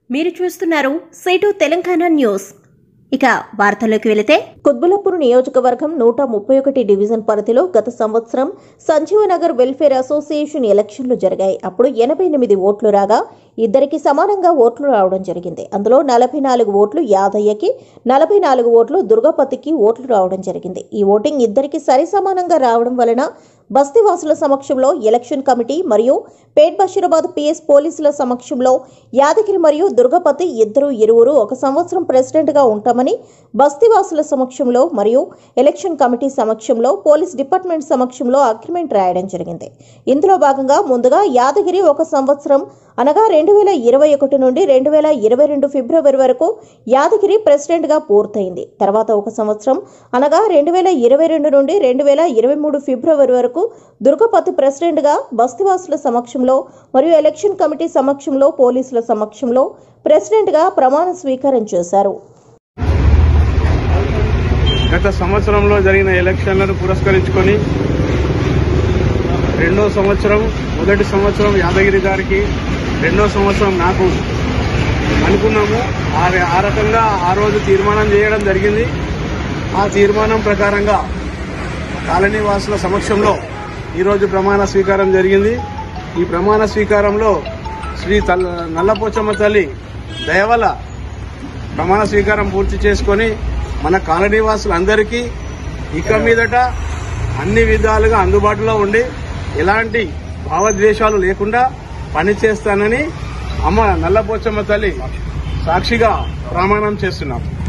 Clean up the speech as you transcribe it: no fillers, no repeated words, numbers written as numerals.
మీరు చూస్తున్నారు సేటు తెలంగాణ న్యూస్. ఇక వార్తల్లోకి వెళితే, కుత్బుల్లాపూర్ నియోజకవర్గం 131 డివిజన్ పరిధిలో గత సంవత్సరం సంజీవనగర్ వెల్ఫేర్ అసోసియేషన్ ఎలక్షన్లు జరిగాయి. అప్పుడు 88 ఓట్లు రాగా ఇద్దరికి సమానంగా ఓట్లు రావడం జరిగింది. అందులో 44 ఓట్లు యాదయ్యకి, 44 ఓట్లు దుర్గాపతికి ఓట్లు రావడం జరిగింది. ఈ ఓటింగ్ ఇద్దరికి సరిసమానంగా రావడం వలన బస్తీవాసుల సమక్షంలో ఎలక్షన్ కమిటీ మరియు పేట్ బషీరాబాద్ పిఎస్ పోలీసుల సమక్షంలో యాదగిరి మరియు దుర్గాపతి ఇరువురు ఒక సంవత్సరం ప్రెసిడెంట్ గా ఉంటామని బస్తీవాసుల సమక్షంలో మరియు ఎలక్షన్ కమిటీ సమక్షంలో పోలీస్ డిపార్ట్మెంట్ సమక్షంలో అగ్రిమెంట్ రాయడం జరిగింది. ఇందులో భాగంగా ముందుగా యాదగిరి ఒక సంవత్సరం అనగా 2021 నుండి 2022 ఫిబ్రవరి వరకు యాదగిరి ప్రెసిడెంట్ గా పూర్తయింది. తర్వాత ఒక సంవత్సరం అనగా 2022 నుండి 2023 ఫిబ్రవరి వరకు దుర్గాపతి ప్రెసిడెంట్ గా బస్తీవాసుల సమక్షంలో మరియు ఎలక్షన్ కమిటీ సమక్షంలో పోలీసుల సమక్షంలో ప్రెసిడెంట్ గా ప్రమాణ స్వీకారం చేశారు. గత సంవత్సరంలో జరిగిన ఎలక్షన్లను పురస్కరించుకొని మొదటి సంవత్సరం యాదగిరి గారికి, రెండో సంవత్సరం నాకు అనుకున్నాము. ఆ రకంగా ఆ రోజు తీర్మానం చేయడం జరిగింది. ఆ తీర్మానం ప్రకారంగా కాలనీ వాసుల సమక్షంలో ఈరోజు ప్రమాణ స్వీకారం జరిగింది. ఈ ప్రమాణ స్వీకారంలో శ్రీ నల్లపోచమ్మ తల్లి దయవల్ల ప్రమాణ స్వీకారం పూర్తి చేసుకొని మన కాలనీ వాసులందరికీ ఇక మీదట అన్ని విధాలుగా అందుబాటులో ఉండి ఎలాంటి భావద్వేషాలు లేకుండా పనిచేస్తానని అమ్మ నల్లపోచమ్మ తల్లి సాక్షిగా ప్రమాణం చేస్తున్నాం.